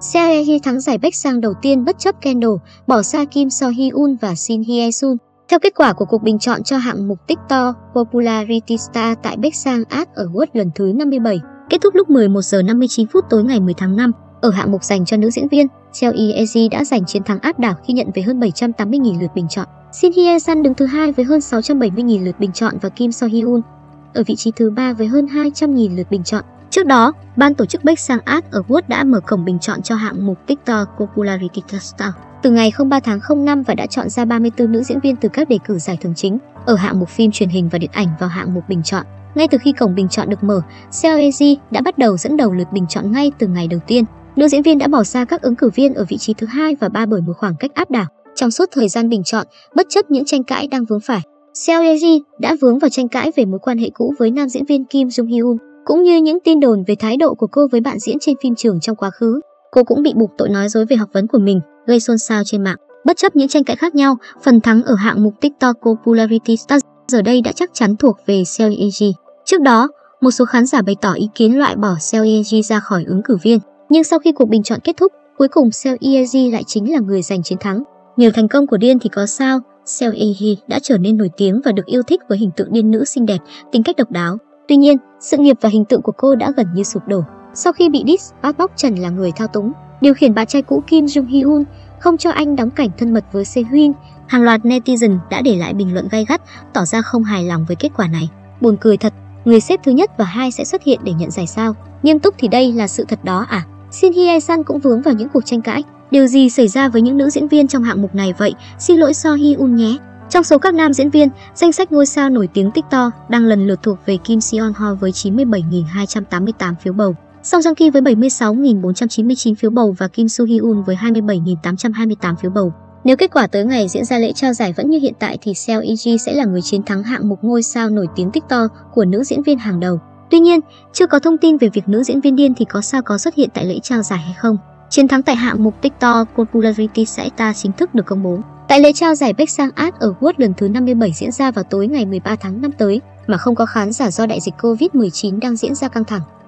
Seo Ye-ji thắng giải Baeksan đầu tiên bất chấp Kendall bỏ xa Kim So-hyun và Shin Hye-sun. Theo kết quả của cuộc bình chọn cho hạng mục TikTok Popularity Star tại Baeksan Art Awards lần thứ 57, kết thúc lúc 11 giờ 59 phút tối ngày 10 tháng 5. Ở hạng mục dành cho nữ diễn viên, Seo Ye-ji đã giành chiến thắng áp đảo khi nhận về hơn 780.000 lượt bình chọn. Shin Hye-sun đứng thứ hai với hơn 670.000 lượt bình chọn và Kim So-hyun ở vị trí thứ 3 với hơn 200.000 lượt bình chọn. Trước đó, ban tổ chức Baeksan Art Awards đã mở cổng bình chọn cho hạng mục TikTok Popularity Star từ ngày 3 tháng 05 và đã chọn ra 34 nữ diễn viên từ các đề cử giải thưởng chính ở hạng mục phim truyền hình và điện ảnh vào hạng mục bình chọn. Ngay từ khi cổng bình chọn được mở, Seo Ye-ji đã bắt đầu dẫn đầu lượt bình chọn ngay từ ngày đầu tiên. Nữ diễn viên đã bỏ xa các ứng cử viên ở vị trí thứ 2 và 3 bởi một khoảng cách áp đảo. Trong suốt thời gian bình chọn, bất chấp những tranh cãi đang vướng phải, Seo Ye-ji đã vướng vào tranh cãi về mối quan hệ cũ với nam diễn viên Kim Jong-hyun, cũng như những tin đồn về thái độ của cô với bạn diễn trên phim trường trong quá khứ. Cô cũng bị buộc tội nói dối về học vấn của mình, gây xôn xao trên mạng. Bất chấp những tranh cãi khác nhau, phần thắng ở hạng mục TikTok Popularity Star giờ đây đã chắc chắn thuộc về Seo Ye-ji. Trước đó, một số khán giả bày tỏ ý kiến loại bỏ Seo Ye-ji ra khỏi ứng cử viên, nhưng sau khi cuộc bình chọn kết thúc, cuối cùng Seo Ye-ji lại chính là người giành chiến thắng. Nhờ thành công của Điên thì có sao, Seo Ye-ji đã trở nên nổi tiếng và được yêu thích với hình tượng điên nữ xinh đẹp, tính cách độc đáo. Tuy nhiên, sự nghiệp và hình tượng của cô đã gần như sụp đổ sau khi bị diss bắt bóc Trần là người thao túng, điều khiển bạn trai cũ Kim Jong-hyun, không cho anh đóng cảnh thân mật với Sehun. Hàng loạt netizen đã để lại bình luận gay gắt, tỏ ra không hài lòng với kết quả này. Buồn cười thật, người xếp thứ nhất và 2 sẽ xuất hiện để nhận giải sao? Nghiêm túc thì đây là sự thật đó à? Shin Hye-sun cũng vướng vào những cuộc tranh cãi. Điều gì xảy ra với những nữ diễn viên trong hạng mục này vậy? Xin lỗi So-hyun nhé. Trong số các nam diễn viên, danh sách ngôi sao nổi tiếng TikTok đang lần lượt thuộc về Kim Seon-ho với 97.288 phiếu bầu, Song Joong-ki với 76.499 phiếu bầu và Kim Soo-hyun với 27.828 phiếu bầu. Nếu kết quả tới ngày diễn ra lễ trao giải vẫn như hiện tại thì Seo Ye-ji sẽ là người chiến thắng hạng mục ngôi sao nổi tiếng TikTok của nữ diễn viên hàng đầu. Tuy nhiên, chưa có thông tin về việc nữ diễn viên Điên thì có sao có xuất hiện tại lễ trao giải hay không. Chiến thắng tại hạng mục TikTok Popularity Star chính thức được công bố tại lễ trao giải Baeksan Art Awards lần thứ 57 diễn ra vào tối ngày 13 tháng 5 tới, mà không có khán giả do đại dịch Covid-19 đang diễn ra căng thẳng.